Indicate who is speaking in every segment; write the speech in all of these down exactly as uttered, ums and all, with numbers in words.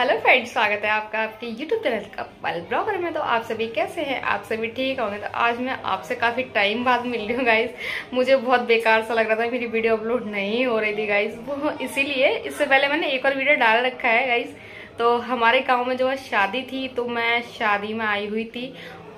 Speaker 1: Hello friends, स्वागत है आपका आपके यूट्यूब चैनल का पल ब्लॉगर में। तो आप सभी कैसे हैं? आप सभी ठीक होंगे। तो आज मैं आपसे काफ़ी टाइम बाद मिल रही हूँ गाइस। मुझे बहुत बेकार सा लग रहा था, मेरी वीडियो अपलोड नहीं हो रही थी गाइस, वो इसीलिए इससे पहले मैंने एक और वीडियो डाल रखा है गाइस। तो हमारे गाँव में जो है शादी थी, तो मैं शादी में आई हुई थी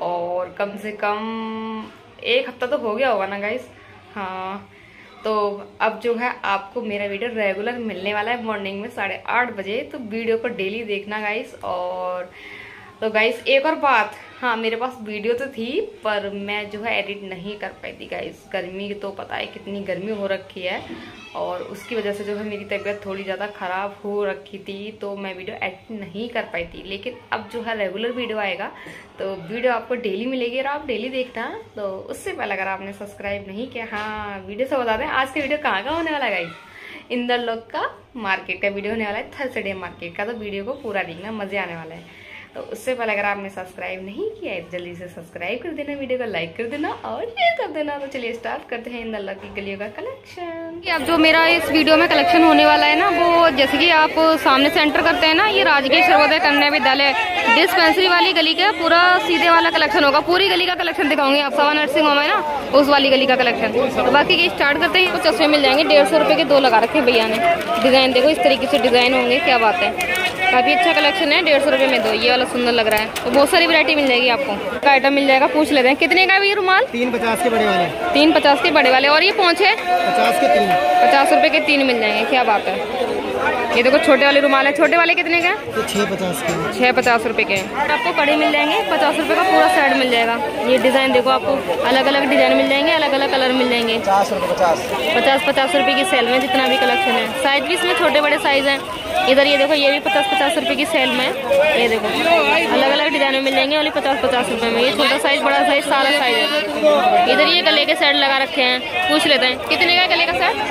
Speaker 1: और कम से कम एक हफ्ता तो हो गया होगा ना गाइस। हाँ, तो अब जो है आपको मेरा वीडियो रेगुलर मिलने वाला है मॉर्निंग में साढ़े आठ बजे। तो वीडियो को डेली देखना गाइस। और तो गाइस एक और बात, हाँ मेरे पास वीडियो तो थी पर मैं जो है एडिट नहीं कर पाई थी गाइस। गर्मी तो पता है कितनी गर्मी हो रखी है और उसकी वजह से जो है मेरी तबीयत थोड़ी ज़्यादा ख़राब हो रखी थी, तो मैं वीडियो एडिट नहीं कर पाई थी। लेकिन अब जो है रेगुलर वीडियो आएगा, तो वीडियो आपको डेली मिलेगी और आप डेली देखना। तो उससे पहले अगर आपने सब्सक्राइब नहीं किया, हाँ वीडियो से बता दें आज का वीडियो कहाँ का होने वाला है गाइस। इंदर लोग का मार्केट का वीडियो होने वाला है, थर्सडे मार्केट का। तो वीडियो को पूरा देखना, मजे आने वाला है। तो उससे पहले अगर आपने सब्सक्राइब नहीं किया है जल्दी से सब्सक्राइब कर देना, वीडियो को लाइक कर देना और शेयर कर देना। तो चलिए स्टार्ट करते हैं इंदर लोग की गलियों का कलेक्शन। अब जो मेरा इस वीडियो में कलेक्शन होने वाला है ना, वो जैसे कि आप सामने से एंटर करते हैं ना, ये राजकीय सर्वोदय कन्या विद्यालय डिस्पेंसरी वाली गली का पूरा सीधे वाला कलेक्शन होगा। पूरी गली का कलेक्शन दिखाऊंगी आप, सवा नर्सिंग होम है ना उस वाली गली का कलेक्शन। तो बाकी की स्टार्ट करते हैं। कुछ चश्मे मिल जाएंगे, डेढ़ सौ रुपए के दो लगा रखे भैया ने। डिजाइन देखो इस तरीके से डिजाइन होंगे, क्या बात है। काफी अच्छा कलेक्शन है, डेढ़ सौ रुपए में दो। ये वाला सुंदर लग रहा है। तो बहुत सारी वैरायटी मिल जाएगी आपको। आइटम मिल जाएगा, पूछ लेते हैं कितने का है ये रुमाल।
Speaker 2: तीन पचास के बड़े वाले।
Speaker 1: तीन पचास के बड़े वाले। और ये पहुंचे
Speaker 2: पचास के तीन।
Speaker 1: पचास रुपए के तीन मिल जाएंगे, क्या बात है। ये देखो छोटे वाले रुमाल है। छोटे वाले कितने का?
Speaker 2: तो छह पचास के।
Speaker 1: छह पचास रुपए के। आपको कड़े मिल जाएंगे, पचास रुपए का पूरा सेट मिल जाएगा। ये डिजाइन देखो, आपको अलग अलग डिजाइन मिल जाएंगे, अलग अलग कलर मिल जाएंगे।
Speaker 2: पचास रुपए पचास
Speaker 1: पचास पचास रुपए की सेल में जितना भी कलेक्शन है। साइज भी इसमें छोटे बड़े साइज हैं। इधर ये देखो, ये भी पचास पचास रुपए की सेल में। ये देखो अलग अलग डिजाइन में मिल जाएंगे, ओनली पचास पचास रुपए में। ये छोटा साइज, बड़ा साइज, सारा साइज है। इधर ये गले के सेट लगा रखे हैं, पूछ लेते हैं कितने का गले का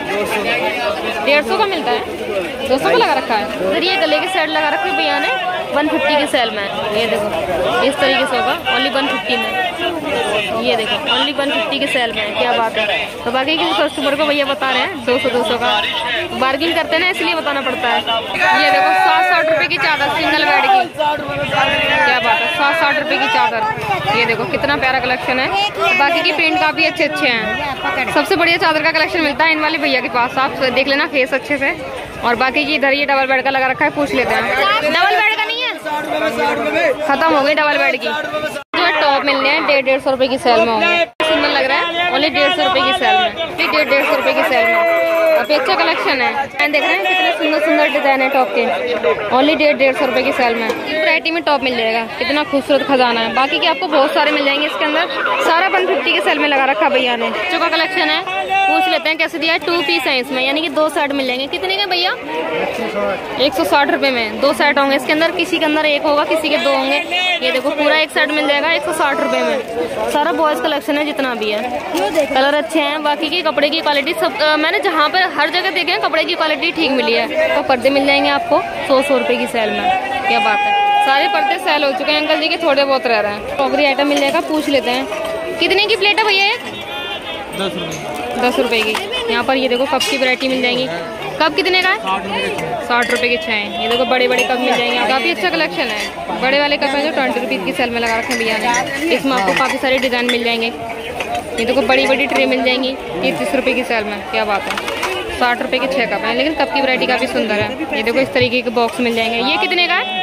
Speaker 1: सेट। डेढ़ सौ का मिलता है, दो सौ का लगा रखा है। इधर ये गले के सेट लगा रखे भैया ने वन फिफ्टी की सेल में। ये देखो इस तरीके से होगा, ओनली वन फिफ्टी में। ये देखो ओनली वन फिफ्टी की सेल में, क्या बात है। तो बाकी किसी कस्टमर को भैया बता रहे हैं दो सौ दो सौ का। बार्गिन करते हैं ना, इसलिए बताना पड़ता है। ये देखो साठ साठ रुपए की चादर सिंगल बेड की, क्या बात है। साठ साठ रुपए की चादर। ये देखो कितना प्यारा कलेक्शन है। तो बाकी की प्रिंट काफी अच्छे अच्छे हैं। सबसे बढ़िया चादर का कलेक्शन मिलता है इन वाले भैया के पास। आप देख लेना फेस अच्छे से। और बाकी की इधर ये डबल बेड का लगा रखा है, पूछ लेते हैं। डबल बेड का नहीं है, खत्म हो गई डबल बेड की। जो है टॉप मिलने हैं डेढ़ डेढ़ सौ रुपए की सेल में होंगे। सुंदर लग रहा है, ओनली डेढ़ सौ रुपए की सेल में। डेढ़ डेढ़ सौ रुपए की सेल में काफी अच्छा कलेक्शन है। देख रहे हैं कितने सुंदर सुंदर डिजाइन है टॉप के, ओनली डेढ़ डेढ़ सौ रुपए की सेल में। वैरायटी में टॉप मिल जाएगा, कितना खूबसूरत खजाना है। बाकी की आपको बहुत सारे मिल जाएंगे इसके अंदर। सारा वन फिफ्टी के सेल में लगा रखा भैया ने। बच्चों का कलेक्शन है, पूछ लेते हैं कैसे दिया है। टू पीस है इसमें, यानी कि दो सेट मिल जाएंगे। कितने के भैया? एक सौ साठ रुपए में दो सेट होंगे इसके अंदर। किसी के अंदर एक होगा, किसी के दो होंगे। ये देखो पूरा एक सेट मिल जाएगा एक सौ साठ रुपए में। सारा बॉयज कलेक्शन है जितना भी है, कलर अच्छे हैं। बाकी की कपड़े की क्वालिटी सब आ, मैंने जहाँ पर हर जगह देखे हैं कपड़े की क्वालिटी ठीक मिली है। तो पर्दे मिल जाएंगे आपको सौ सौ रुपए की सेल में, क्या बात है। सारे पर्दे सेल हो चुके हैं अंकल जी के, थोड़े बहुत रह रहे हैं। क्रॉकरी आइटम मिल जाएगा, पूछ लेते हैं कितने की प्लेट है भैया। एक
Speaker 2: दस रुपए
Speaker 1: दस रुपए की। यहाँ पर ये देखो कप की वैरायटी मिल जाएंगी। कप कितने का है? साठ रुपए के छः हैं। ये देखो बड़े बड़े कप मिल जाएंगे, काफी अच्छा कलेक्शन है। बड़े वाले कप है जो ट्वेंटी रुपीज की सेल में लगा रखे हैं भैया ने। इसमें आपको काफी सारे डिजाइन मिल जाएंगे। ये देखो बड़ी बड़ी ट्रे मिल जाएंगी, ये तीस रुपए की सेल में, क्या बात है। साठ रुपए के छः कप हैं, लेकिन कप की वैरायटी काफी सुंदर है। ये देखो इस तरीके के बॉक्स मिल जाएंगे। ये कितने का है?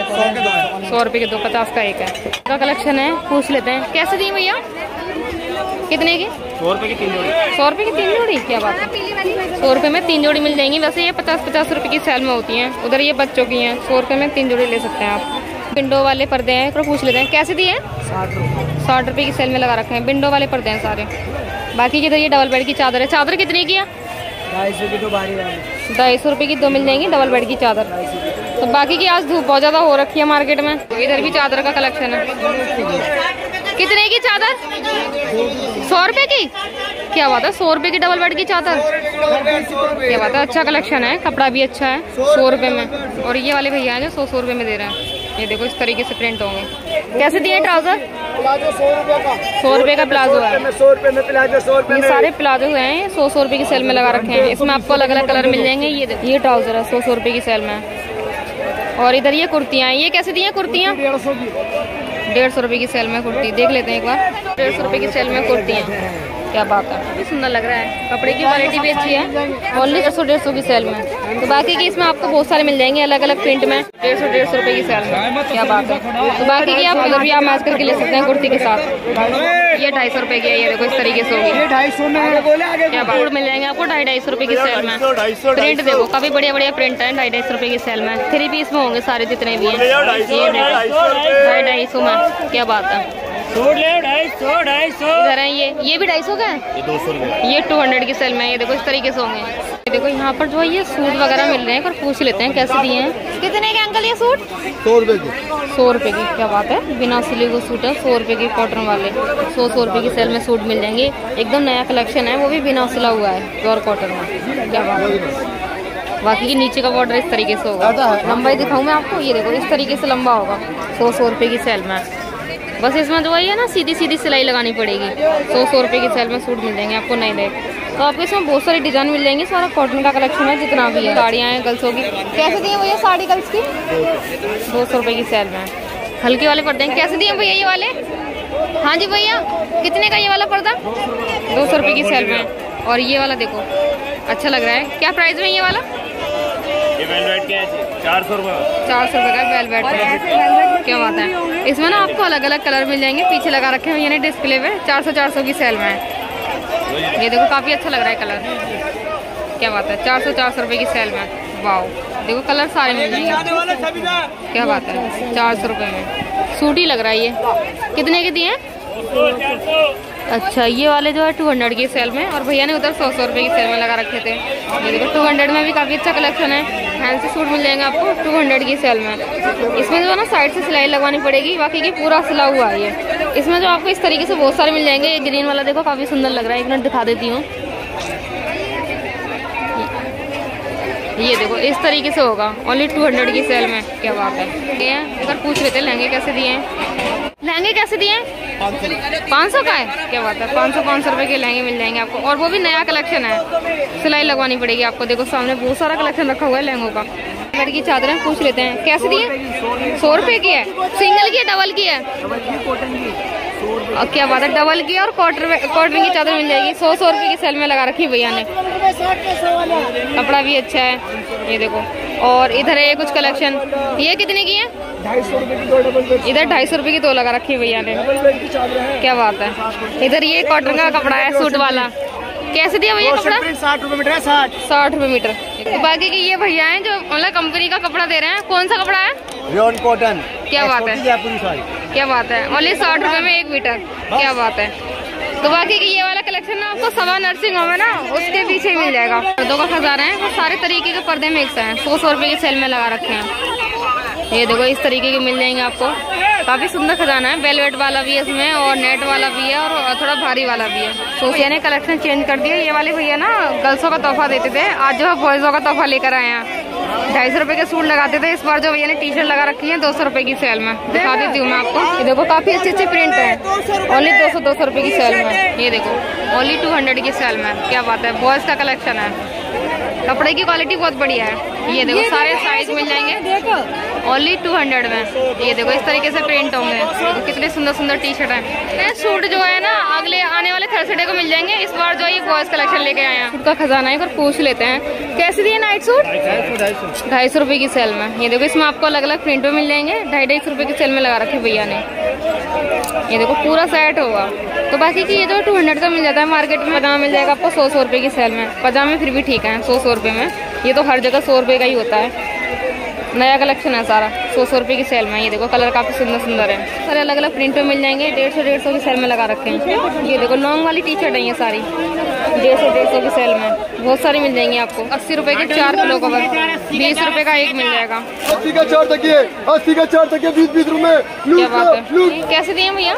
Speaker 1: सौ रुपए के दो, पचास का एक है। का कलेक्शन है, पूछ लेते हैं कैसे दिए भैया। कितने की?
Speaker 2: सौ रुपए की तीन जोड़ी।
Speaker 1: सौ रुपए की तीन जोड़ी, क्या बात है। सौ रुपए में तीन जोड़ी मिल जाएंगी। वैसे ये पचास पचास रुपए की सेल में होती हैं। उधर ये बच्चों की हैं, सौ रुपए में तीन जोड़ी ले सकते हैं आप। विंडो वाले पर्दे हैं, तो पूछ लेते हैं कैसे दिए हैं।
Speaker 2: साठ रुपए
Speaker 1: साठ रुपए की सेल में लगा रखे हैं। विंडो वाले पर्दे हैं सारे। बाकी इधर ये डबल बेड की चादर है। चादर कितने की है?
Speaker 2: ढाई सौ की दो बारी वाली।
Speaker 1: ढाई सौ रुपए की दो मिल जाएंगी डबल बेड की चादर। तो बाकी की आज धूप बहुत ज्यादा हो रखी है मार्केट में। इधर भी चादर का कलेक्शन है। कितने की चादर? सौ रुपए की, क्या बात है। सौ रुपए की डबल बेड की चादर, क्या बात है। अच्छा कलेक्शन है, कपड़ा भी अच्छा है। सौ रुपए में। और ये वाले भैया हैं जो सौ सौ रुपए में दे रहे हैं। ये देखो इस तरीके से प्रिंट होंगे। कैसे दिए ट्राउजर?
Speaker 2: सौ रुपए का।
Speaker 1: सौ रुपए का प्लाजो है।
Speaker 2: सौ रुपए में प्लाजो, सौ रुपए
Speaker 1: ये सारे प्लाजो हैं, सौ सौ रुपए की सेल में लगा रखे हैं। इसमें आपको अलग अलग कलर मिल जाएंगे। ये ये ट्राउजर है, सौ सौ रुपए की सेल में। और इधर ये कुर्तियाँ, ये कैसे दी हैं कुर्तियाँ?
Speaker 2: डेढ़ सौ की
Speaker 1: डेढ़ सौ रुपये की सेल में कुर्ती, देख लेते हैं एक बार। डेढ़ सौ रुपये की सेल में कुर्ती है, क्या बात है, काफी सुंदर लग रहा है। कपड़े की क्वालिटी भी अच्छी है। ओनली डेढ़ सौ डेढ़ सौ की सेल में। तो बाकी की इसमें आपको बहुत सारे मिल जाएंगे अलग अलग प्रिंट में, डेढ़ सौ डेढ़ सौ रुपये की सेल में, क्या बात है। तो बाकी की आप कलर भी आप मैच करके ले सकते हैं कुर्ती के साथ। ये ढाई सौ रुपये की है, ये देखो इस तरीके से होगी,
Speaker 2: ढाई सौ में
Speaker 1: क्या बात। मिल जाएंगे आपको ढाई ढाई सौ रुपये की सेल में। प्रिंट देखो काफी बढ़िया बढ़िया प्रिंट है, ढाई ढाई सौ रुपये की सेल में। थ्री पीस में होंगे सारे जितने भी हैं, ये ढाई ढाई सौ में, क्या बात है।
Speaker 2: ढाई सौ ढाई सौ
Speaker 1: इधर है ये ये भी ढाई सौ का है,
Speaker 3: ये दो सौ रुपये,
Speaker 1: ये टू हंड्रेड की सेल में। ये देखो इस तरीके से होंगे। ये देखो यहाँ पर जो है ये सूट वगैरह मिल रहे हैं, पर पूछ लेते हैं कैसे दिए हैं। कितने के अंकल ये सूट?
Speaker 3: सौ रुपये की।
Speaker 1: सौ रुपये की, क्या बात है। बिना सिले हुए सूट है, सौ रुपये की कॉटन वाले। सौ सौ रुपये की सेल में सूट मिल जाएंगे। एकदम नया कलेक्शन है, वो भी बिना सिला हुआ है, प्योर कॉटन में, क्या बात है। बाकी की नीचे का बॉर्डर इस तरीके से होगा। लंबाई दिखाऊँ मैं आपको, ये देखो इस तरीके से लंबा होगा। सौ सौ रुपये की सेल में। बस इसमें जो है ना सीधी सीधी सिलाई लगानी पड़ेगी। सौ सौ रुपये की सेल में सूट मिल जाएंगे आपको नए नए। तो आपको इसमें बहुत सारी डिजाइन मिल जाएंगी। सारा कॉटन का कलेक्शन है जितना भी है। साड़ियाँ हैं गर्ल्सों की, कैसे दिए भैया साड़ी गर्ल्स की? दो सौ रुपये की सेल में। हल्के वाले पर्दे हैं, कैसे दिए भैया ये वाले? हाँ जी भैया, कितने का ये वाला पर्दा? दो सौ रुपये की सेल में। और ये वाला देखो अच्छा लग रहा है, क्या प्राइस में ये वाला?
Speaker 3: ये वेलवेट क्या है? चार सौ रुपये।
Speaker 1: चार सौ रुपये का वेलवेट है, क्या बात है। इसमें ना आपको अलग अलग कलर मिल जाएंगे, पीछे लगा रखे हैं यानी डिस्प्ले पे। चार सौ चार सौ की सेल में है। ये देखो काफी अच्छा लग रहा है कलर, क्या बात है। चार सौ चार सौ रुपये की सेल में। वाओ, देखो कलर सारे मिल जाएंगे, क्या बात है। चार सौ रुपये में सूट ही लग रहा है। ये कितने के दिए? अच्छा, ये वाले जो है टू हंड्रेड की सेल में, और भैया ने उधर सौ सौ रुपये की सेल में लगा रखे थे। ये देखो टू हंड्रेड में भी काफ़ी अच्छा कलेक्शन है। फैंसी सूट मिल जाएंगे आपको टू हंड्रेड की सेल में। इसमें जो है ना साइड से सिलाई लगवानी पड़ेगी, बाकी की पूरा सिला हुआ है ये। इसमें जो आपको इस तरीके से बहुत सारे मिल जाएंगे। ये ग्रीन वाला देखो काफ़ी सुंदर लग रहा है, एक मिनट दिखा देती हूँ। ये देखो इस तरीके से होगा, ओनली टू हंड्रेड की सेल में, क्या बात है। ये अगर पूछ लेते लहंगे कैसे दिए हैं? लहंगे कैसे दिए हैं? पाँच सौ का है, क्या बात है। पाँच सौ पाँच सौ रुपये के लहंगे मिल जाएंगे आपको, और वो भी नया कलेक्शन है। सिलाई लगवानी पड़ेगी आपको। देखो सामने बहुत सारा कलेक्शन रखा हुआ है लहंगों का। बेड की चादरें पूछ लेते हैं कैसे दिए? सौ रुपये की है। सिंगल की है डबल की है? और क्या बात है, डबल की और कॉटन कॉटन की चादर मिल जाएगी। सौ सौ रुपये की सेल में लगा रखी भैया ने। कपड़ा भी अच्छा है, ये देखो। और इधर है कुछ कलेक्शन, ये कितने की है?
Speaker 2: ढाई सौ रुपये की दो डबल बेड।
Speaker 1: इधर ढाई सौ रुपये की दो लगा रखी है भैया ने, क्या बात है। इधर ये कॉटन का कपड़ा है सूट वाला, कैसे दिया भैया कपड़ा?
Speaker 2: साठ रुपये मीटर है, साठ
Speaker 1: साठ रुपये मीटर। तो बाकी की ये भैया हैं जो मतलब कंपनी का कपड़ा दे रहे हैं। कौन सा कपड़ा है?
Speaker 3: रियोन कॉटन,
Speaker 1: क्या बात है,
Speaker 3: जयपुरी साड़ी,
Speaker 1: क्या बात है। ओनली साठ रुपये में एक मीटर, क्या बात है। तो बाकी की ये वाला कलेक्शन ना आपको सवा नर्सिंग होम है ना, उसके पीछे ही मिल जाएगा। पर्दों का खजाना है, वो सारे तरीके के पर्दे मिक्स हैं। सौ सौ रुपये की सेल में लगा रखे हैं। ये देखो इस तरीके के मिल जाएंगे आपको। काफी सुंदर खजाना है, वेलवेट वाला भी है इसमें, और नेट वाला भी है, और थोड़ा भारी वाला भी है। सोफिया ने कलेक्शन चेंज कर दिया। ये वाले भैया ना गर्ल्सों का तोहफा देते थे, आज जो है बॉयजों का तोहफा लेकर आए हैं। ढाई सौ रुपए के सूट लगाते थे, इस बार जो भैया ने टी शर्ट लगा रखी है दो सौ रुपए की सेल में। दिखा देती हूँ मैं आपको। ये देखो काफी अच्छे अच्छे प्रिंट है, ओनली दो सौ दो सौ रुपए की सेल में। ये देखो ओनली टू हंड्रेड की सेल में, क्या बात है। बॉयज का कलेक्शन है, कपड़े की क्वालिटी बहुत बढ़िया है। ये देखो सारे साइज मिल जाएंगे ओनली टू हंड्रेड में। ये देखो इस तरीके से प्रिंट होंगे। देखो कितने सुंदर सुंदर टी शर्ट है। सूट जो है ना अगले आने वाले थर्सडे को मिल जाएंगे। इस बार जो ये बॉयज कलेक्शन लेके आए हैं। सूट का खजाना है, पर पूछ लेते हैं कैसे दिए नाइट सूट? ढाई सौ रुपए की सेल में। ये देखो इसमें आपको अलग अलग प्रिंट में मिल जाएंगे। ढाई ढाई सौ रुपए की सेल में लगा रखे भैया ने। ये देखो पूरा सेट होगा। तो बाकी की ये जो टू हंड्रेड का मिल जाता है मार्केट में, पजामा मिल जाएगा आपको सौ सौ रुपए की सेल में। पजामे फिर भी ठीक है सौ सौ रुपए में, ये तो हर जगह सौ रुपए का ही होता है। नया कलेक्शन है सारा, सौ सौ रुपए की सेल में। ये देखो कलर काफी सुंदर सुंदर है, सारे अलग अलग प्रिंट में मिल जाएंगे। डेढ़ सौ डेढ़ सौ की सेल में लगा रखे हैं। ये देखो लॉन्ग वाली टी शर्ट है ये सारी, डेढ़ सौ डेढ़ सौ की सेल में बहुत सारी मिल जाएंगी आपको। अस्सी रुपए के चार किलो कवर, बीस रुपए का एक मिल जाएगा।
Speaker 3: अस्सी का चार तकिए, अस्सी का चार तकिए बीस बीस रुपए।
Speaker 1: क्या बात है, कैसे दिए भैया?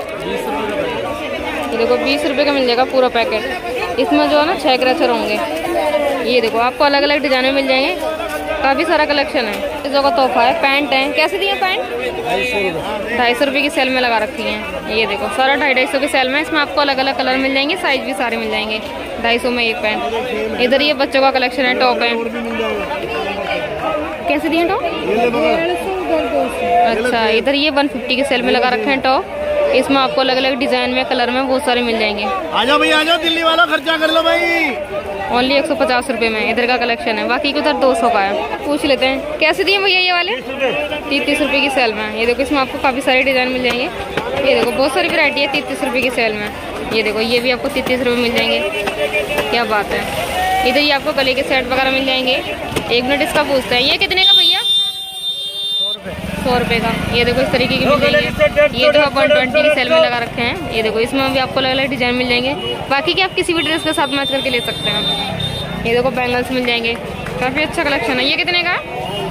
Speaker 1: ये देखो बीस रुपए का मिल जाएगा पूरा पैकेट। इसमें जो है ना छह क्रैचर होंगे। ये देखो आपको अलग अलग डिजाइन में मिल जाएंगे, काफी सारा कलेक्शन है। इस जगह तोहफा है, पैंट है, कैसे दिए पैंट? ढाई सौ रुपये की सेल में लगा रखी है। ये देखो सारा ढाई ढाई सौ की सेल में। इसमें आपको अलग अलग कलर मिल जाएंगे, साइज भी सारे मिल जाएंगे। ढाई सौ में एक पैंट। इधर ये बच्चों का कलेक्शन है, टॉप है। कैसे दिए टॉप? अच्छा, इधर ये वन फिफ्टी के सेल में लगा रखे हैं टॉप। इसमें आपको अलग अलग डिजाइन में, कलर में बहुत सारे मिल जाएंगे।
Speaker 3: आ जाओ भाई, आ जाओ, दिल्ली वाला खर्चा कर लो भाई।
Speaker 1: ओनली एक सौ पचास रुपये में इधर का कलेक्शन है, बाकी उधर दो सौ का है। पूछ लेते हैं कैसे दिए भैया ये वाले? तीस तीस रुपये की सेल में। ये देखो इसमें आपको काफ़ी सारे डिज़ाइन मिल जाएंगे। ये देखो बहुत सारी वैरायटी है तीस तीस रुपये की सेल में। ये देखो ये भी आपको तीस तीस रुपये मिल जाएंगे। क्या बात है। इधर ये आपको गले के सेट वगैरह मिल जाएंगे। एक मिनट इसका पूछते हैं, ये कितने का भैया? सौ रुपये का। ये देखो इस तरीके की मिल जाएंगे। ये जो वन ट्वेंटी की सेल में लगा रखे हैं। ये देखो इसमें भी आपको अलग अलग डिजाइन मिल जाएंगे। बाकी की आप किसी भी ड्रेस के साथ मैच करके ले सकते हैं। ये देखो बैंगल्स मिल जाएंगे, काफ़ी अच्छा कलेक्शन है। ये कितने का?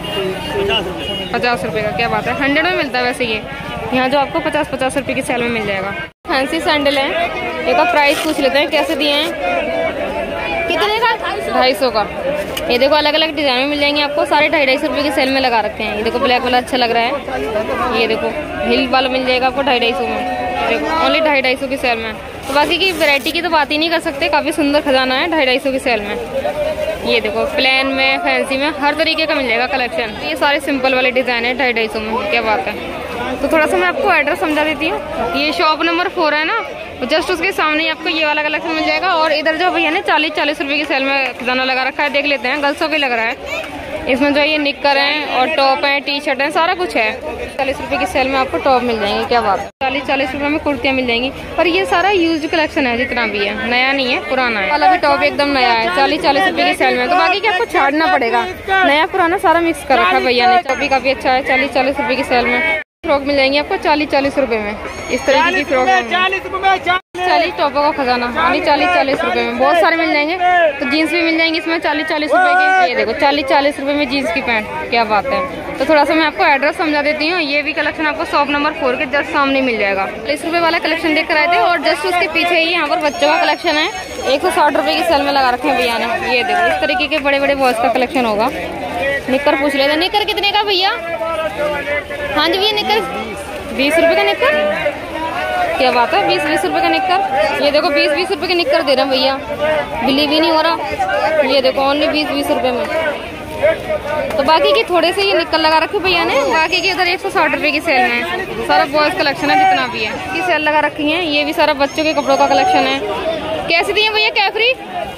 Speaker 1: पचास रुपये का। क्या बात है, हंड्रेड में मिलता है वैसे ये। यहाँ जो आपको पचास पचास रुपये की सेल में मिल जाएगा। फैंसी सैंडल है, एक प्राइस पूछ लेते हैं कैसे दिए हैं? कितने का? ढाई सौ का। ये देखो अलग अलग डिजाइन में मिल जाएंगे आपको। सारे ढाई ढाई सौ रुपये की सेल में लगा रखे हैं। ये देखो ब्लैक वाला अच्छा लग रहा है। ये देखो हिल वाला मिल जाएगा आपको ढाई ढाई सौ में। देखो ओनली ढाई ढाई सौ की सेल में। तो बाकी की वैरायटी की तो बात ही नहीं कर सकते, काफ़ी सुंदर खजाना है ढाई ढाई सौ की सेल में। ये देखो प्लेन में, फैंसी में, हर तरीके का मिल जाएगा कलेक्शन। ये सारे सिंपल वाले डिज़ाइन है ढाई ढाई सौ में। क्या बात है। तो थोड़ा सा मैं आपको एड्रेस समझा देती हूँ। ये शॉप नंबर फोर है ना, जस्ट उसके सामने ही आपको ये वाला कलेक्शन मिल जाएगा। और इधर जो भैया ने चालीस चालीस रुपए की सेल में खजाना लगा रखा है, देख लेते हैं। गर्ल्सों के लग रहा है। इसमें जो ये निक्कर हैं और टॉप हैं, टी शर्ट हैं, सारा कुछ है। चालीस रुपए की सेल में आपको टॉप मिल जाएंगे। क्या बात है। चालीस चालीस रुपए में कुर्तियाँ मिल जाएंगी। पर ये सारा यूज्ड कलेक्शन है जितना भी है, नया नहीं है, पुराना है। वाला भी टॉप एकदम नया है, चालीस चालीस रुपए की सेल में। तो बाकी क्या आपको छाड़ना पड़ेगा, नया पुराना सारा मिक्स कर रखा है भैया ने। टॉप भी काफी अच्छा है, चालीस चालीस रुपए की सेल में। फ्रॉक मिल जाएंगे आपको चालीस चालीस रुपए में। इस तरीके की फ्रॉक चालीस टॉपों का खजाना यानी चालीस चालीस रुपए में बहुत सारे मिल जाएंगे। तो जीन्स भी मिल जाएंगे इसमें चालीस चालीस रुपए के। ये देखो चालीस चालीस रुपए में जीन्स की पैंट। क्या बात है। तो थोड़ा सा मैं आपको एड्रेस समझा देती हूँ। ये भी कलेक्शन आपको शॉप नंबर फोर के जस्ट सामने मिल जाएगा। चालीस रुपए वाला कलेक्शन देख कर आए थे और जस्ट उसके पीछे ही यहाँ पर बच्चों का कलेक्शन है। एक सौ साठ रुपए की सेल में लगा रखे हैं भैया ने। ये देखो इस तरीके के बड़े बड़े बॉयज का कलेक्शन होगा। निक्कर पूछ लेते, निक्कर कितने का भैया? हाँ जी भैया निक्कर बीस रुपए का निक्कर। क्या बात है, बीस बीस रुपए का निक्कर। ये देखो बीस बीस रुपए के निक्कर दे रहे हैं भैया, बिलीव ही नहीं हो रहा। ये देखो ओनली बीस बीस रुपए में। तो बाकी की थोड़े से ये निक्कर लगा रखे भैया ने। बाकी की इधर एक सौ साठ रुपए की सेल में सारा बॉयज कलेक्शन है जितना भी है की सेल लगा रखी है। ये भी सारा बच्चों के कपड़ों का कलेक्शन है। कैसे दिए भैया कैफरी?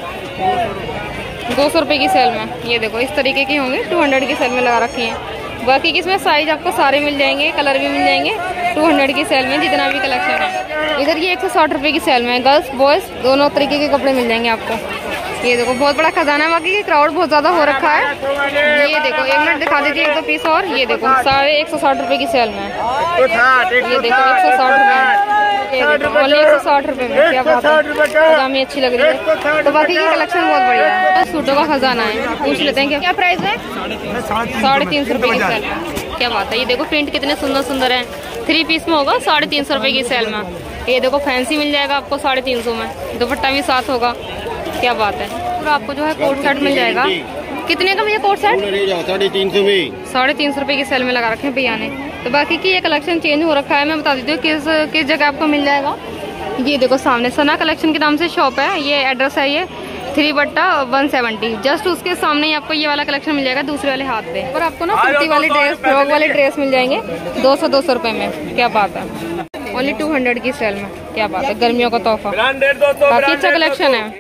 Speaker 1: दो सौ रुपए की सेल में। ये देखो इस तरीके की होंगे, टू हंड्रेड की सेल में लगा रखी है। बाकी की इसमें साइज आपको सारे मिल जाएंगे, कलर भी मिल जाएंगे टू हंड्रेड की सेल में जितना भी कलेक्शन है। इधर ये एक सौ साठ रुपए की सेल में गर्ल्स बॉयज दोनों तरीके के कपड़े मिल जाएंगे आपको। ये देखो बहुत बड़ा खजाना है। बाकी की क्राउड बहुत ज्यादा हो रखा है। ये देखो एक मिनट दिखा दीजिए एक दो पीस और। ये देखो सारे एक सौ साठ रुपए की सेल में। ये देखो एक सौ साठ रुपए ओनली एक सौ साठ रुपए में। क्या बात है, पजामी अच्छी लग रही है। तो बाकी की कलेक्शन बहुत बढ़िया है। सूटों का खजाना है, पूछ लेते हैं क्या क्या प्राइस है? साढ़े तीन सौ रुपए की सेल। क्या बात है। ये देखो प्रिंट कितने सुंदर सुंदर है। थ्री पीस में होगा साढ़े तीन सौ रुपए की सेल में। ये देखो फैंसी मिल जाएगा आपको साढ़े तीन सौ में, दुपट्टा भी साथ होगा। क्या बात है। पूरा आपको जो है कोट सेट मिल जाएगा। कितने का भैया कोट सेट?
Speaker 3: साढ़े तीन सौ में
Speaker 1: साढ़े तीन सौ रुपए की सेल में लगा रखे हैं भैया ने। तो बाकी की ये कलेक्शन चेंज हो रखा है। मैं बता देती हूँ किस किस जगह आपको मिल जाएगा। ये देखो सामने सना कलेक्शन के नाम से शॉप है। ये एड्रेस है ये थ्री बट्टा वन सेवेंटी। जस्ट उसके सामने ही आपको ये वाला कलेक्शन मिल जाएगा दूसरे वाले हाथ पे। और आपको ना कुर्ती वाली ड्रेस, फ्रॉक वाले ड्रेस मिल जाएंगे दो सौ दो सौ रुपए में। क्या बात है। ओनली टू हंड्रेड की सेल में। क्या बात है, गर्मियों का तोहफा। काफी अच्छा कलेक्शन है।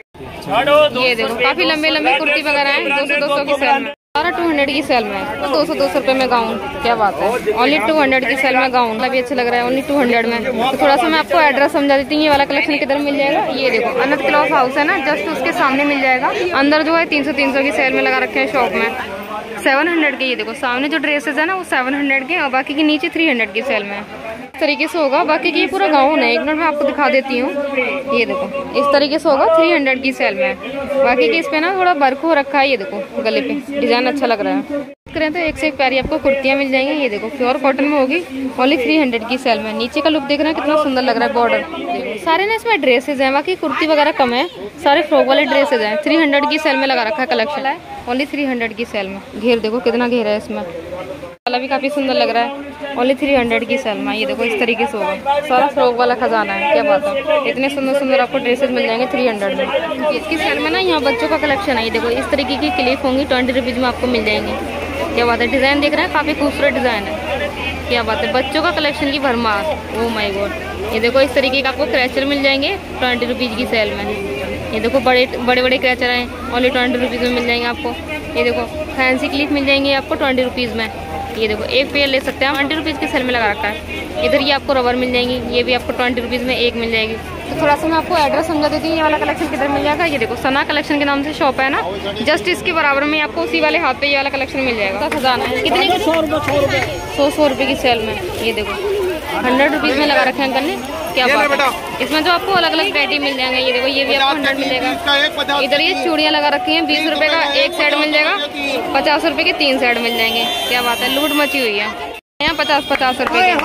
Speaker 1: ये देखो काफी लंबे लंबे कुर्ती वगैरह है दो सौ दो सौ की सेल में। सारा टू हंड्रेड की सेल में। तो दो सौ दो सौ रुपए में गाउन। क्या बात है। ओनली टू हंड्रेड की सेल में गाउन भी अच्छा लग रहा है। ओनली टू हंड्रेड में। तो थोड़ा सा मैं आपको एड्रेस समझा देती हूँ ये वाला कलेक्शन किधर मिल जाएगा। ये देखो अनंत क्लॉथ हाउस है ना, जस्ट उसके सामने मिल जाएगा। अंदर जो है तीन सौ तीन सौ की सेल में लगा रखे हैं शॉप में। सेवन हंड्रेड के। ये देखो सामने जो ड्रेसेस है ना वो सेवन हंड्रेड के और बाकी के नीचे थ्री हंड्रेड की सेल में इस तरीके से होगा। बाकी की पूरा गाउन है। एक मिनट में आपको दिखा देती हूँ। ये देखो इस तरीके से होगा थ्री हंड्रेड की सेल में। बाकी की इस पे ना थोड़ा वर्क हो रखा है। ये देखो गले पे डिजाइन अच्छा लग रहा है। करें तो एक से एक प्यारी आपको कुर्तियां मिल जाएंगी। ये देखो प्योर कॉटन में होगी ओनली थ्री हंड्रेड की सेल में। नीचे का लुक देख रहे हैं कितना सुंदर लग रहा है। बॉर्डर सारे ना इसमें ड्रेसेस हैं, बाकी कुर्ती वगैरह कम है। सारे फ्रॉक वाले ड्रेसेस हैं। थ्री हंड्रेड की सेल में लगा रखा है कलेक्शन है ओनली थ्री हंड्रेड की सेल में। घेर देखो कितना घेर है इसमें। वाला भी काफी सुंदर लग रहा है ओनली थ्री हंड्रेड की सेल में। ये देखो इस तरीके से होगा सारा फ्रॉक वाला खजाना है। क्या बात है। इतने सुंदर सुंदर आपको ड्रेसेस मिल जाएंगे थ्री हंड्रेड में। इसकी सेल में ना यहाँ बच्चों का कलेक्शन है। ये देखो इस तरीके की क्लिप होंगी ट्वेंटी रुपीज में आपको मिल जाएंगी। क्या बात है, डिज़ाइन देख रहे हैं, काफ़ी खूबसूरत डिज़ाइन है। क्या बात है, बच्चों का कलेक्शन की भरमार। ओह माय गॉड, ये देखो इस तरीके का आपको क्रैचर मिल जाएंगे ट्वेंटी रुपीज़ की सेल में। ये देखो बड़े बड़े बड़े क्रैचर हैं, ओनली ट्वेंटी रुपीज़ में मिल जाएंगे आपको। ये देखो फैंसी क्लिप मिल जाएंगे आपको ट्वेंटी रुपीज़ में। ये देखो एक पेयर ले सकते हैं आप, ट्वेंटी रुपीज़ की सेल में लगा रखा है। इधर ये आपको रबर मिल जाएंगी, ये भी आपको ट्वेंटी रुपीज़ में एक मिल जाएगी। तो थोड़ा सा मैं आपको एड्रेस समझा देती हूँ, ये वाला कलेक्शन किधर मिल जाएगा। ये देखो सना कलेक्शन के नाम से शॉप है ना, जस्ट इसके बराबर में आपको उसी वाले हाथ पे ये वाला कलेक्शन मिल जाएगा। खजाना है कितने की? सौ रुपये सौ रुपये सौ सौ रुपये की सेल में। ये देखो हंड्रेड रुपीज़ में लगा रखे हैं अंकल ने। क्या बात है, इसमें जो आपको अलग अलग वैरायटी मिल जाएंगे। ये देखो ये भी आपको हंड्रेड मिल जाएगा। इधर ये चूड़ियाँ लगा रखी हैं, बीस रुपए का एक सेट मिल जाएगा, पचास रुपए के तीन सेट मिल जाएंगे। क्या बात है, लूट मची हुई है यहाँ, पचास पचास रुपए के।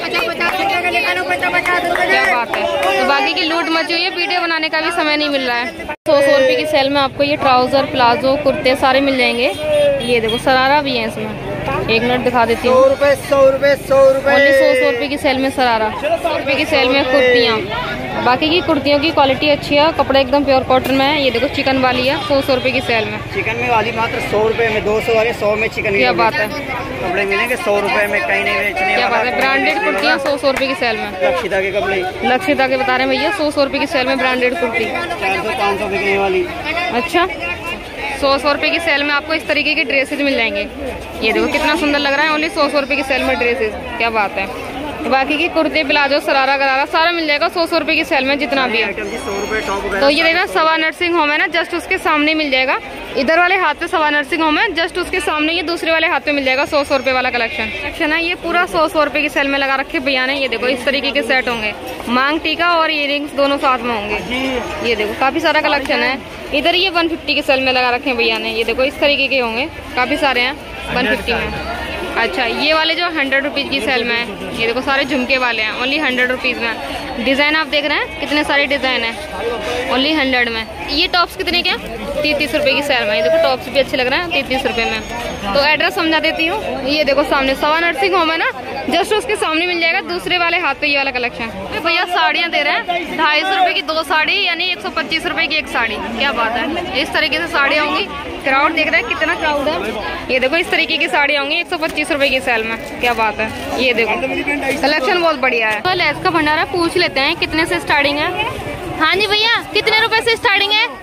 Speaker 1: क्या बात है, तो बाकी की लूट मची हुई है, वीडियो बनाने का भी समय नहीं मिल रहा है। सौ सौ रुपए की सेल में आपको ये ट्राउजर प्लाजो कुर्ते सारे मिल जाएंगे। ये देखो सरारा भी है इसमें, एक मिनट दिखा देती हूँ।
Speaker 2: सौ रुपए सौ रुपए सौ रुपए
Speaker 1: ओनली सौ सौ रुपये की सेल में सरारा, सौ रुपये की सेल में कुर्तियाँ। बाकी की कुर्तियों की क्वालिटी अच्छी है, कपड़ा एकदम प्योर कॉटन में है। ये देखो चिकन वाली है सौ सौ रुपये की सेल में।
Speaker 2: चिकन में वाली मात्र सौ रुपए में, दो सौ वाले सौ में चिकन।
Speaker 1: क्या बात है,
Speaker 2: कपड़े मिलेंगे सौ रुपए में, कहीं नहीं बेचने।
Speaker 1: क्या बात है, ब्रांडेड कुर्तियाँ सौ सौ रुपये की सेल में।
Speaker 2: लक्षिता के कपड़े,
Speaker 1: लक्षिता के बता रहे हैं भैया, सौ सौ रुपये की सेल में ब्रांडेड कुर्ती।
Speaker 2: चार सौ पाँच सौ बिकने वाली।
Speaker 1: अच्छा, सौ सौ रुपये की सेल में आपको इस तरीके के ड्रेसेस मिल जाएंगे। ये देखो कितना सुंदर लग रहा है, ओनली सौ सौ रुपये की सेल में ड्रेसेस। क्या बात है, बाकी की कुर्ते प्लाजो सरारा गरारा सारा मिल जाएगा सौ सौ रुपये की सेल में, जितना भी है। तो ये देखना सवा नर्सिंग होम है ना, जस्ट उसके सामने मिल जाएगा। इधर वाले हाथ पे सवा नर्सिंग होम है, जस्ट उसके सामने ये दूसरे वाले हाथ पे मिल जाएगा सौ सौ रुपये वाला कलेक्शन। कलेक्शन है ये पूरा सौ सौ रुपये की सेल में लगा रखे भैया ने। ये देखो इस तरीके के सेट होंगे, मांग टीका और इयरिंग्स दोनों साथ में होंगे। ये देखो काफी सारा कलेक्शन है। इधर ये वन फिफ्टी के सेल में लगा रखे हैं भैया ने। ये देखो इस तरीके के होंगे, काफी सारे हैं वन फिफ्टी में। अच्छा, ये वाले जो हंड्रेड रुपीज़ की सेल में है, ये देखो सारे झुमके वाले हैं, ओनली हंड्रेड रुपीज़ में। डिज़ाइन आप देख रहे हैं कितने सारे डिज़ाइन हैं, ओनली हंड्रेड में। ये टॉप्स कितने के हैं? तीस तीस रुपये की सेल में। ये देखो टॉप्स भी अच्छे लग रहे हैं तीस तीस रुपये में। तो एड्रेस समझा देती हूँ। ये देखो सामने सवा नर्सिंग होम है ना, जस्ट उसके सामने मिल जाएगा दूसरे वाले हाथ पे ये वाला कलेक्शन। भैया साड़ियाँ दे रहे हैं ढाई सौ रुपये की दो साड़ी, यानी एक सौ पच्चीस रुपये की एक साड़ी। क्या बात है, इस तरीके से साड़ियाँ होंगी। क्राउड देख रहे हैं कितना क्राउड है। ये देखो इस तरीके की साड़ी होंगी एक सौ पच्चीस रुपए की सेल में। क्या बात है, ये देखो कलेक्शन बहुत बढ़िया है। तो लेस का भंडारा पूछ लेते हैं कितने से स्टार्टिंग है। हाँ जी भैया, कितने रुपए से स्टार्टिंग है?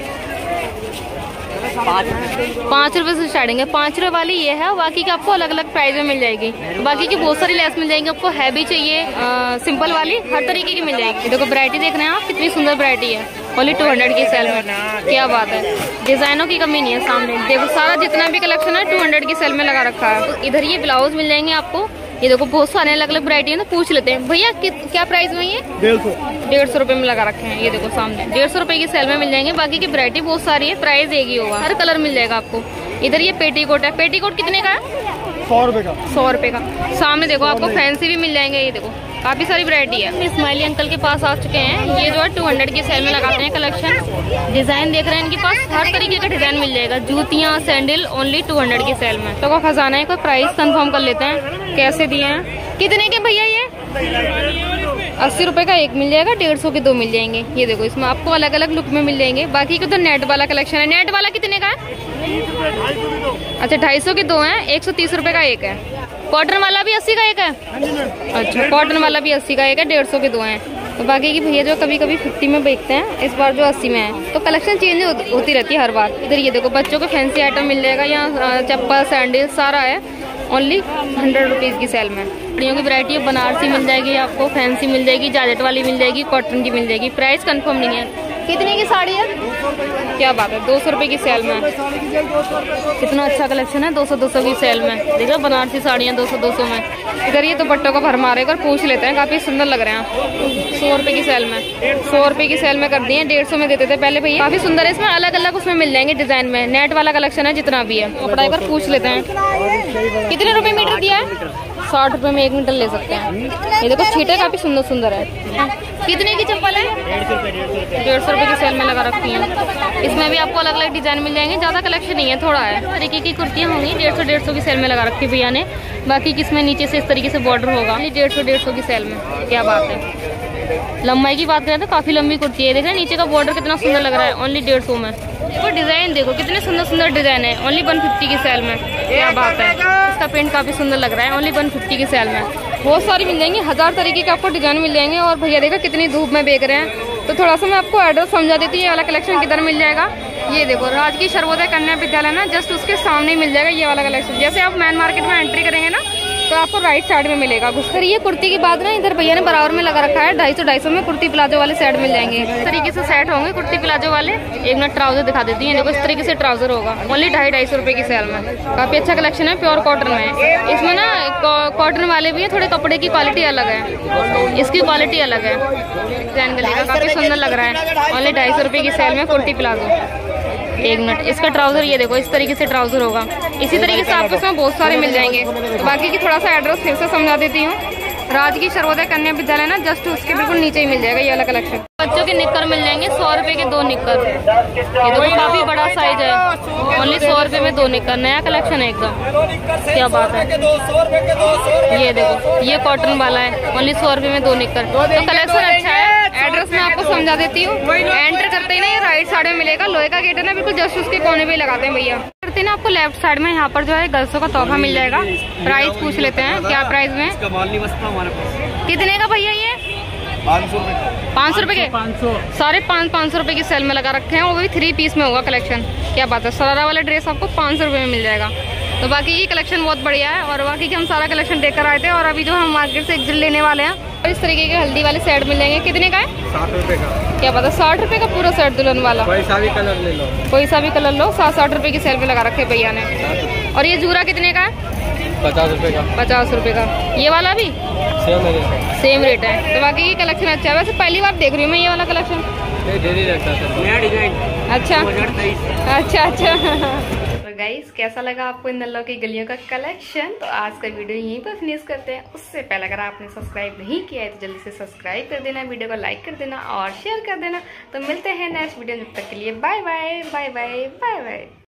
Speaker 1: पाँच रुपए से स्टार्टिंग है। पाँच रुपए वाली ये है, बाकी की आपको अलग अलग प्राइस में मिल जाएगी। बाकी की बहुत सारी लेस मिल जाएंगी आपको, हैवी चाहिए आ, सिंपल वाली, हर तरीके की मिल जाएगी। देखो वैरायटी देख रहे हैं आप, कितनी सुंदर वैरायटी है, ओनली टू हंड्रेड की सेल में। क्या बात है, डिजाइनों की कमी नहीं है। सामने देखो सारा जितना भी कलेक्शन है टू हंड्रेड की सेल में लगा रखा है। तो इधर ये ब्लाउज मिल जाएंगे आपको। ये देखो बहुत सारे अलग अलग वैरायटी है, तो पूछ लेते हैं भैया क्या प्राइस में ये?
Speaker 2: डेढ़ सौ
Speaker 1: डेढ़ सौ रुपए में लगा रखे हैं। ये देखो सामने डेढ़ सौ रुपए की सेल में मिल जाएंगे। बाकी की वैरायटी बहुत सारी है, प्राइस एक ही होगा, हर कलर मिल जाएगा आपको। इधर ये पेटीकोट है, पेटीकोट कितने का है?
Speaker 2: सौ रुपए का।
Speaker 1: सौ रुपए का। सामने देखो आपको फैंसी भी मिल जाएंगे। ये देखो काफी सारी वैरायटी है। इस्माइली अंकल के पास आ चुके हैं। ये जो है टू हंड्रेड की सेल में लगाते हैं कलेक्शन। डिजाइन देख रहे हैं इनके पास, हर तरीके का डिजाइन मिल जाएगा। जूतियाँ सैंडल ओनली टू हंड्रेड की सेल में। तो का खजाना है, कोई प्राइस कंफर्म कर लेते हैं कैसे दिए हैं। कितने के भैया ये? अस्सी रुपए का एक मिल जाएगा, डेढ़ सौ के दो मिल जाएंगे। ये देखो इसमें आपको अलग अलग लुक में मिल जाएंगे। बाकी का तो नेट वाला कलेक्शन है। नेट वाला कितने का है? अच्छा ढाई सौ के दो हैं, एक सौ तीस रुपए का एक है। कॉटन वाला भी अस्सी का एक है। अच्छा कॉटन वाला भी अस्सी का एक है, डेढ़ सौ के दो हैं। तो बाकी की भैया जो कभी कभी फिफ्टी में बेचते हैं, इस बार जो अस्सी में है। तो कलेक्शन चेंज होती रहती है हर बार। इधर ये देखो बच्चों को फैंसी आइटम मिल जाएगा, यहाँ चप्पल सैंडल सारा है, ओनली हंड्रेड रुपीज़ की सेल में। कपड़ियों की वैरायटी बनारसी मिल जाएगी आपको, फैंसी मिल जाएगी, जाजेट वाली मिल जाएगी, कॉटन की मिल जाएगी। प्राइस कंफर्म नहीं है। कितने की साड़ी है? क्या बात है, दो सौ रुपये की सेल में। कितना अच्छा कलेक्शन है, दो सौ दो सौ की सेल में। देख लो बनारसी साड़ियाँ दो सौ दो सौ में। इधर ये दुपट्टों का भरमार है, एक बार पूछ लेते हैं, काफी सुंदर लग रहे हैं। सौ रुपये की सेल में, सौ रुपये की सेल में कर दिए, डेढ़ सौ में देते थे पहले भैया। काफी सुंदर है, इसमें अलग अलग उसमें मिल जाएंगे डिजाइन में। नेट वाला कलेक्शन है जितना भी है। कपड़ा एक बार पूछ लेते हैं, कितने रुपए मीटर दिया है? साठ रुपए में एक मीटर ले सकते हैं। ये देखो छीटे काफी सुंदर सुंदर है। कितने की चप्पल है? डेढ़ सौ रुपए की सेल में लगा रखी है। इसमें भी आपको अलग अलग डिजाइन मिल जाएंगे, ज्यादा कलेक्शन नहीं है, थोड़ा है। तरीके की कुर्तियां होंगी, डेढ़ सौ डेढ़ सौ की सेल में लगा रखी भैया ने। बाकी किसमें नीचे से इस तरीके से बॉर्डर होगा, डेढ़ सौ डेढ़ सौ की सेल में। क्या बात है। लंबाई की बात करें तो काफी लंबी कुर्ती है, देख रहे हैं नीचे का बॉर्डर कितना सुंदर लग रहा है, ओनली डेढ़ सौ में। देखो डिजाइन देखो कितने सुंदर सुंदर डिजाइन है। ओनली वन फिफ्टी की सेल में, क्या बात है। इसका प्रिंट काफी सुंदर लग रहा है। ओनली वन फिफ्टी की सेल में बहुत सारी मिल जाएंगी, हजार तरीके के आपको डिजाइन मिल जाएंगे। और भैया देखो कितनी धूप में बेच रहे हैं। तो थोड़ा सा मैं आपको एड्रेस समझा देती हूँ, ये वाला कलेक्शन किधर मिल जाएगा। ये देखो राजकीय सर्वोदय कन्या विद्यालय ना, जस्ट उसके सामने मिल जाएगा ये वाला कलेक्शन। जैसे आप मैन मार्केट में एंट्री करेंगे ना तो आपको राइट साइड में मिलेगा। फिर ये कुर्ती की बात ना, इधर भैया ने बराबर में लगा रखा है, ढाई सौ ढाई सौ में कुर्ती प्लाजो वाले सेट मिल जाएंगे। इस तरीके से सेट होंगे कुर्ती प्लाजो वाले। एक मिनट ट्राउजर दिखा देती हूँ, देखो इस तरीके से ट्राउजर होगा। ओनली ढाई ढाई सौ रुपए की सेल में, काफी अच्छा कलेक्शन है, प्योर कॉटन में। इसमें ना कॉटन वाले भी है, थोड़े कपड़े की क्वालिटी अलग है, इसकी क्वालिटी अलग है। डिजाइन गलेगा काफी सुंदर लग रहा है। ओनली ढाई सौ रुपए की सेल में कुर्ती प्लाजो। एक मिनट, इसका ट्राउजर ये देखो इस तरीके से ट्राउजर होगा। इसी तरीके से आपको इसमें बहुत सारे मिल जाएंगे। बाकी की थोड़ा सा एड्रेस फिर से समझा देती हूँ। राजकीय सर्वोदय कन्या विद्यालय ना, जस्ट उसके बिल्कुल नीचे ही मिल जाएगा ये वाला कलेक्शन। बच्चों के निक्कर मिल जाएंगे सौ रुपए के दो निक्कर। ये देखो काफी बड़ा साइज है। ओनली सौ रुपए में दो निक्कर, नया कलेक्शन है एकदम, क्या बात है। ये देखो ये कॉटन वाला है, ओनली सौ रुपए में दो निक्कर। तो कलेक्शन अच्छा है। एड्रेस मैं आपको समझा देती हूँ। एंटर करते ही ना ये राइट साइड में मिलेगा। लोहे का गेट है ना, बिल्कुल जस्ट उसके कोने पे लगाते हैं भैया। करते ना आपको लेफ्ट साइड में यहाँ पर जो है गर्ल्सों का तोहफा मिल जाएगा। प्राइस पूछ लेते हैं क्या प्राइस में, कितने का भैया ये? पाँच सौ पाँच सौ रुपए के सारे पाँच पाँच सौ रुपए की सेल में लगा रखे हैं। वो भी थ्री पीस में होगा कलेक्शन, क्या बात है। सरारा वाला ड्रेस आपको पाँच सौ रुपए में मिल जाएगा। तो बाकी ये कलेक्शन बहुत बढ़िया है। और बाकी के हम सारा कलेक्शन देख कर आए थे, और अभी जो हम मार्केट से एग्जिट लेने वाले हैं। और इस तरीके के हल्दी वाले सेट मिल जाएंगे। कितने का है?
Speaker 3: साठ रुपए का।
Speaker 1: क्या पता, साठ रुपए का पूरा सेट दुल्हन वाला।
Speaker 3: कोई सा भी कलर ले लो,
Speaker 1: कोई सा भी कलर लो। साठ साठ रुपए की सेल में लगा रखे भैया ने। और ये जूरा कितने का है?
Speaker 3: पचास रुपए का।
Speaker 1: पचास रुपए का। ये वाला भी
Speaker 3: सेम रेट
Speaker 1: सेम रेट है। तो बाकी ये कलेक्शन अच्छा है। वैसे पहली बार देख रही हूँ मैं ये वाला कलेक्शन।
Speaker 3: नया डिजाइन।
Speaker 1: अच्छा अच्छा अच्छा। तो गाइस कैसा लगा आपको इन नल्लों की गलियों का कलेक्शन? तो आज का वीडियो यहीं पर फिनिश करते हैं। उससे पहले अगर आपने सब्सक्राइब नहीं किया है तो जल्दी से सब्सक्राइब कर देना, वीडियो को लाइक कर देना और शेयर कर देना। तो मिलते हैं नेक्स्ट वीडियो, जब तक के लिए bye bye bye bye bye bye.